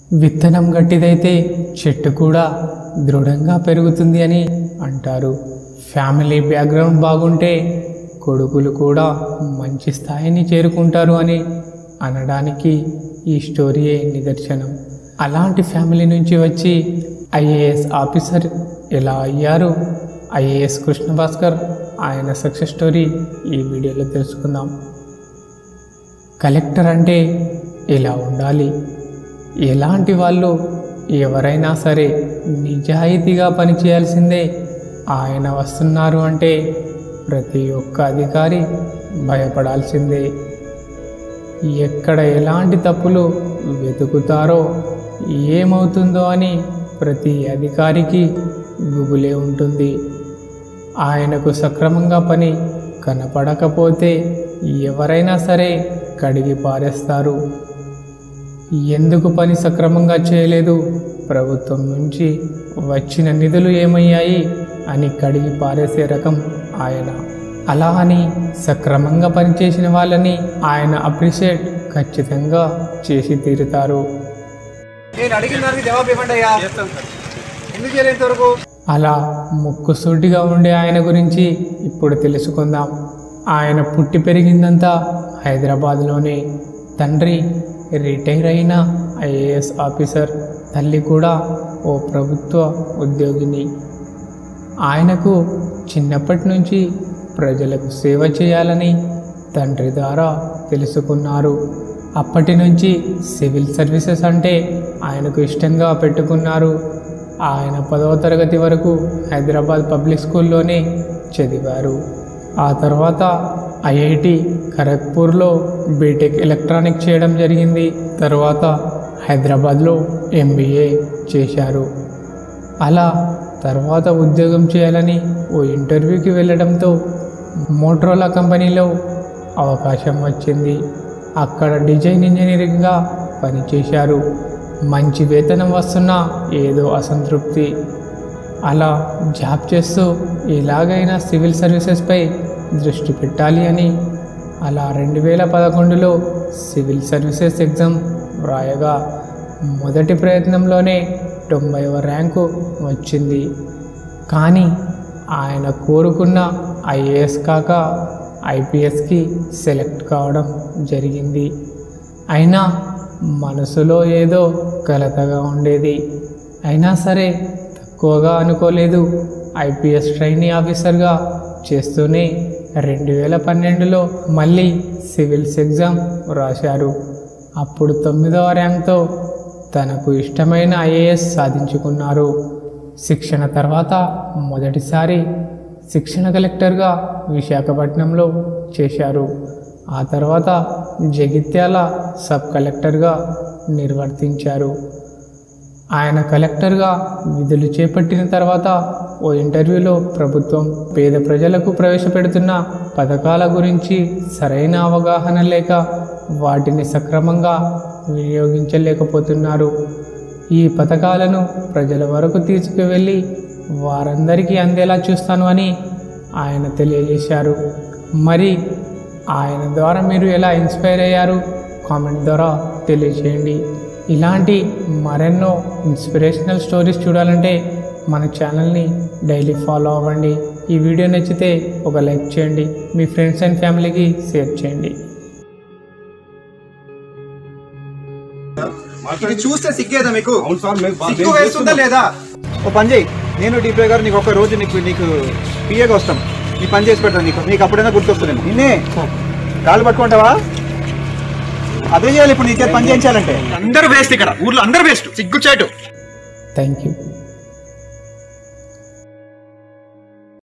విత్తనం గట్టిదైతే చెట్టు కూడా దృఢంగా పెరుగుతుంది అని అంటారు. ఫ్యామిలీ బ్యాక్గ్రౌండ్ బాగుంటే కొడుకులు కూడా మంచి స్థాయిని చేరుకుంటారు అని అనడానికి ఈ స్టోరీయే నిదర్శనం. అలాంటి ఫ్యామిలీ నుంచి వచ్చి ఐఏఎస్ ఆఫీసర్ ఎలా అయ్యారు ఐఏఎస్ కృష్ణ భాస్కర్, ఆయన సక్సెస్ స్టోరీ ఈ వీడియోలో తెలుసుకుందాం. కలెక్టర్ అంటే ఎలా ఉండాలి, ఎలాంటి వాళ్ళు, ఎవరైనా సరే నిజాయితీగా పనిచేయాల్సిందే. ఆయన వస్తున్నారు అంటే ప్రతి ఒక్క అధికారి భయపడాల్సిందే. ఎక్కడ ఎలాంటి తప్పులు వెతుకుతారో ఏమవుతుందో అని ప్రతి అధికారికి గుబులే ఉంటుంది. ఆయనకు సక్రమంగా పని కనపడకపోతే ఎవరైనా సరే కడిగి పారేస్తారు. ఎందుకు పని సక్రమంగా చేయలేదు, ప్రభుత్వం నుంచి వచ్చిన నిధులు ఏమయ్యాయి అని కడిగి పారేసే రకం ఆయన. అలా అని సక్రమంగా పనిచేసిన వాళ్ళని ఆయన అప్రిషియేట్ ఖచ్చితంగా చేసి తీరుతారు. అలా ముక్కుసూటిగా ఉండే ఆయన గురించి ఇప్పుడు తెలుసుకుందాం. ఆయన పుట్టి పెరిగిందంతా హైదరాబాద్లోనే. తండ్రి రిటైర్ అయిన ఐఏఎస్ ఆఫీసర్, తల్లి కూడా ఓ ప్రభుత్వ ఉద్యోగిని. ఆయనకు చిన్నప్పటి నుంచి ప్రజలకు సేవ చేయాలని తండ్రి ద్వారా తెలుసుకున్నారు. అప్పటి నుంచి సివిల్ సర్వీసెస్ అంటే ఆయనకు ఇష్టంగా పెట్టుకున్నారు. ఆయన 10వ తరగతి వరకు హైదరాబాద్ పబ్లిక్ స్కూల్లోనే చదివారు. ఆ తర్వాత ఐఐటి ఖరగ్పూర్లో బీటెక్ ఎలక్ట్రానిక్ చేయడం జరిగింది. తర్వాత హైదరాబాద్లో ఎంబీఏ చేశారు. అలా తర్వాత ఉద్యోగం చేయాలని ఓ ఇంటర్వ్యూకి వెళ్ళడంతో మోటరోలా కంపెనీలో అవకాశం వచ్చింది. అక్కడ డిజైన్ ఇంజనీరింగ్గా పనిచేశారు. మంచి వేతనం వస్తున్నా ఏదో అసంతృప్తి. అలా జాబ్ చేస్తూ ఎలాగైనా సివిల్ సర్వీసెస్పై దృష్టి పెట్టాలి అని అలా 2011లో సివిల్ సర్వీసెస్ ఎగ్జామ్ వ్రాయగా మొదటి ప్రయత్నంలోనే 90వ ర్యాంకు వచ్చింది. కానీ ఆయన కోరుకున్న ఐఏఎస్ కాక ఐపీఎస్కి సెలెక్ట్ కావడం జరిగింది. అయినా మనసులో ఏదో కలతగా ఉండేది. అయినా సరే తక్కువగా అనుకోలేదు. ఐపీఎస్ ట్రైనీ ఆఫీసర్గా చేస్తూనే 2012లో మళ్ళీ సివిల్స్ ఎగ్జామ్ రాశారు. అప్పుడు 9వ ర్యాంక్తో తనకు ఇష్టమైన ఐఏఎస్ సాధించుకున్నారు. శిక్షణ తర్వాత మొదటిసారి శిక్షణ కలెక్టర్గా విశాఖపట్నంలో చేశారు. ఆ తర్వాత జగిత్యాల సబ్ కలెక్టర్గా నిర్వర్తించారు. ఆయన కలెక్టర్గా విధులు చేపట్టిన తర్వాత ఓ ఇంటర్వ్యూలో ప్రభుత్వం పేద ప్రజలకు ప్రవేశపెడుతున్న పథకాల గురించి సరైన అవగాహన లేక వాటిని సక్రమంగా వినియోగించలేకపోతున్నారు. ఈ పథకాలను ప్రజల వరకు తీసుకువెళ్ళి వారందరికీ అందేలా చూస్తాను అని ఆయన తెలియజేశారు. మరి ఆయన ద్వారా మీరు ఎలా ఇన్స్పైర్ అయ్యారు? కామెంట్ ద్వారా తెలియజేయండి. ఇలాంటి మరెన్నో ఇన్స్పిరేషనల్ స్టోరీస్ చూడాలంటే మన ఛానల్ని డైలీ ఫాలో అవ్వండి. ఈ వీడియో నచ్చితే ఒక లైక్ చేయండి, మీ ఫ్రెండ్స్ అండ్ ఫ్యామిలీకి షేర్ చేయండి. చూస్తే సిగ్గేదా మీకు? సిగ్గు వేస్తుందా లేదా? ఓ పని చేయి, నేను డిపిఐ గారు నీకు ఒక రోజు నీకు పిఏగా వస్తాం, నీ పని చేసి పెడతాను. నీకు అప్పుడైనా గుర్తొస్తుంది. నిన్నే కాళ్ళు పట్టుకుంటావా? అదే చేయాలి ఇప్పుడు. నీ చేతి పని చేయించాలంటే అందరూ వేస్ట్, ఇక్కడ ఊర్లో అందరూ వేస్ట్. సిగ్గు చేయటం. Thank you.